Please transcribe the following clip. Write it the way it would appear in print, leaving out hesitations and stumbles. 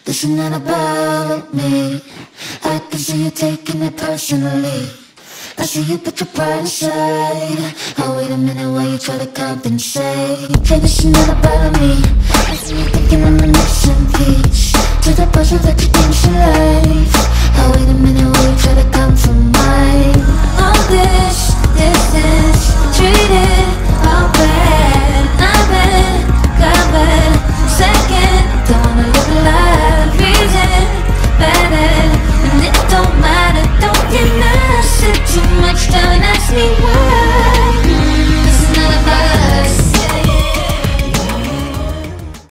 This is not about me. I can see you taking it personally. I see you put your pride aside. Oh wait a minute, why you try to compensate? Hey, this is not about me. I see you thinking I'm a missing piece to the puzzle that you think is your life. Oh wait a minute, why you try to come for mine? All